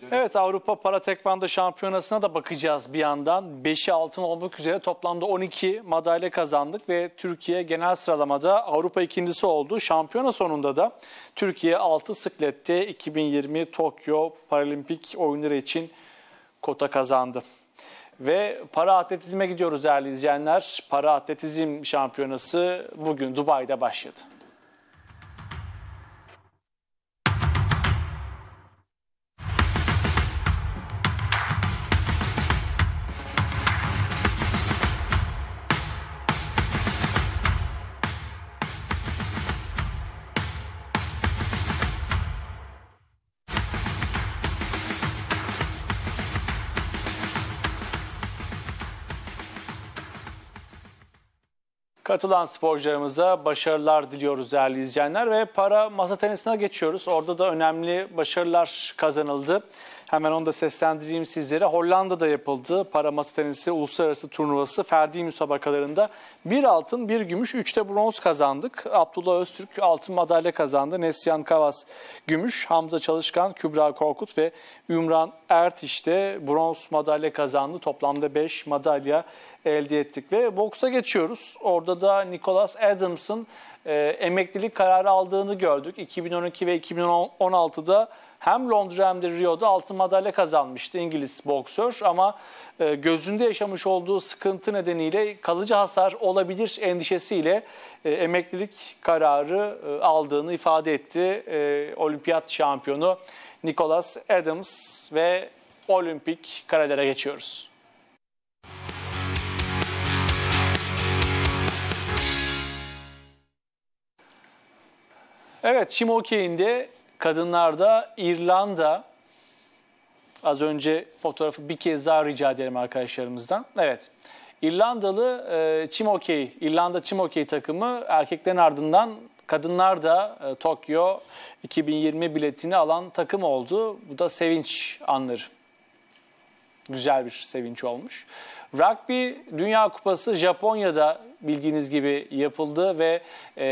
Evet, Avrupa Para Tekvando Şampiyonası'na da bakacağız bir yandan. 5'i altın olmak üzere toplamda 12 madalya kazandık ve Türkiye genel sıralamada Avrupa ikincisi oldu. Şampiyona sonunda da Türkiye 6 siklette 2020 Tokyo Paralimpik oyunları için kota kazandı. Ve para atletizme gidiyoruz değerli izleyenler. Para atletizm şampiyonası bugün Dubai'de başladı. Katılan sporcularımıza başarılar diliyoruz değerli izleyenler ve para masa tenisine geçiyoruz. Orada da önemli başarılar kazanıldı. Hemen onu da seslendireyim sizlere. Hollanda'da yapıldı para masa tenisi uluslararası turnuvası ferdi müsabakalarında 1 altın, 1 gümüş, 3'te bronz kazandık. Abdullah Öztürk altın madalya kazandı. Neslihan Kavas gümüş, Hamza Çalışkan, Kübra Korkut ve Ümran Ertiş de bronz madalya kazandı. Toplamda 5 madalya elde ettik ve boksa geçiyoruz. Orada da Nicholas Adams'ın emeklilik kararı aldığını gördük. 2012 ve 2016'da hem Londra hem de Rio'da altın madalya kazanmıştı İngiliz boksör ama gözünde yaşamış olduğu sıkıntı nedeniyle kalıcı hasar olabilir endişesiyle emeklilik kararı aldığını ifade etti. Olimpiyat şampiyonu Nicholas Adams ve olimpik karelere geçiyoruz. Evet, çim hokeyinde kadınlarda İrlanda, az önce fotoğrafı bir kez daha rica ederim arkadaşlarımızdan. Evet, İrlandalı İrlanda çim hokey takımı erkeklerin ardından kadınlar da Tokyo 2020 biletini alan takım oldu. Bu da sevinç anları. Güzel bir sevinç olmuş. Rugby Dünya Kupası Japonya'da bildiğiniz gibi yapıldı ve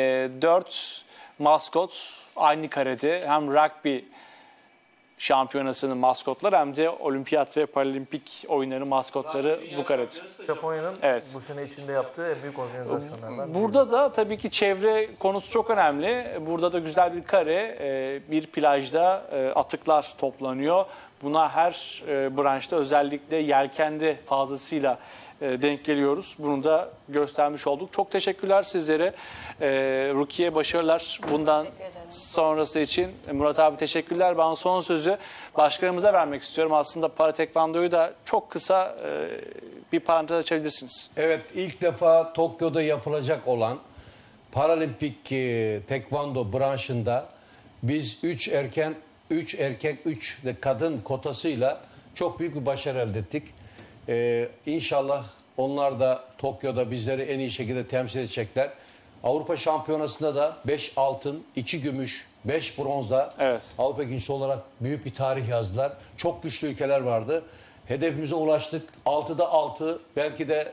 4 maskot aynı karede hem rugby şampiyonasının maskotları hem de olimpiyat ve paralimpik oyunların maskotları bu karede. Japonya'nın bu sene içinde yaptığı en büyük organizasyonlardan. Burada da tabii ki çevre konusu çok önemli. Burada da güzel bir kare, bir plajda atıklar toplanıyor. Buna her branşta özellikle yelkende fazlasıyla denk geliyoruz. Bunu da göstermiş olduk. Çok teşekkürler sizlere. Rukiye başarılar bundan sonrası için. Murat abi teşekkürler. Ben son sözü başkanımıza vermek istiyorum. Aslında para tekvandoyu da çok kısa bir parantez açabilirsiniz. Evet, ilk defa Tokyo'da yapılacak olan paralimpik tekvando branşında biz 3 erkek 3 de kadın kotasıyla çok büyük bir başarı elde ettik. İnşallah onlar da Tokyo'da bizleri en iyi şekilde temsil edecekler. Avrupa Şampiyonası'nda da 5 altın, 2 gümüş, 5 bronzla Avrupa ikincisi olarak büyük bir tarih yazdılar. Çok güçlü ülkeler vardı. Hedefimize ulaştık. 6'da 6, belki de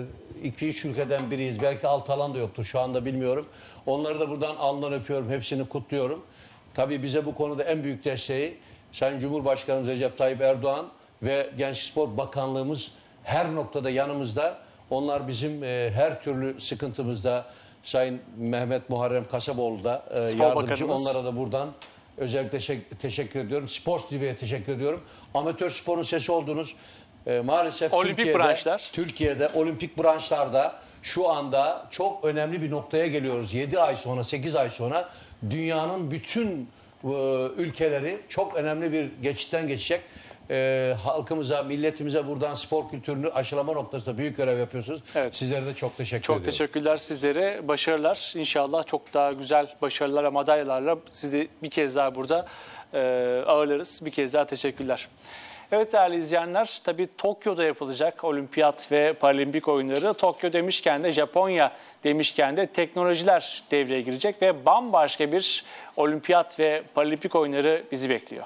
2-3 ülkeden biriyiz. Belki 6 alan da yoktur şu anda bilmiyorum. Onları da buradan alnından öpüyorum. Hepsini kutluyorum. Tabii bize bu konuda en büyük desteği Sayın Cumhurbaşkanımız Recep Tayyip Erdoğan ve Gençlik Spor Bakanlığımız her noktada yanımızda. Onlar bizim her türlü sıkıntımızda. Sayın Mehmet Muharrem Kasaboğlu da yardımcı. Bakanımız. Onlara da buradan özellikle teşekkür ediyorum. Spor TV'ye teşekkür ediyorum. Amatör sporun sesi oldunuz. Maalesef Türkiye'de olimpik branşlarda şu anda çok önemli bir noktaya geliyoruz. 7 ay sonra, 8 ay sonra dünyanın bütün ülkeleri çok önemli bir geçitten geçecek. Halkımıza, milletimize buradan spor kültürünü aşılama noktasında büyük görev yapıyorsunuz. Evet. Sizlere de çok teşekkür ediyorum. Çok teşekkürler sizlere. Başarılar. İnşallah çok daha güzel başarılarla, madalyalarla sizi bir kez daha burada ağırlarız. Bir kez daha teşekkürler. Evet değerli izleyenler, tabii Tokyo'da yapılacak olimpiyat ve paralimpik oyunları. Tokyo demişken de, Japonya demişken de teknolojiler devreye girecek ve bambaşka bir olimpiyat ve paralimpik oyunları bizi bekliyor.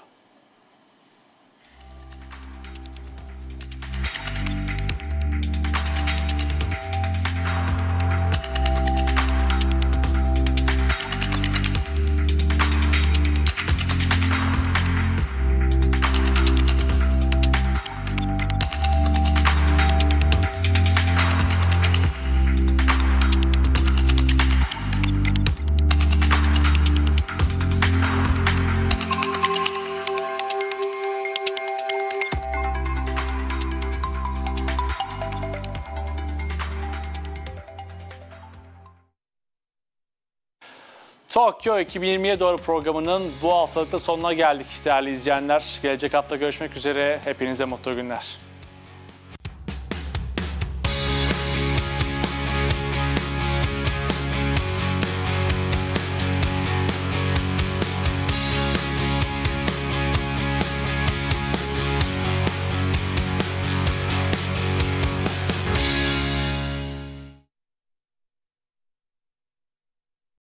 Tokyo 2020'ye doğru programının bu haftalıkta sonuna geldik değerli izleyenler. Gelecek hafta görüşmek üzere. Hepinize mutlu günler.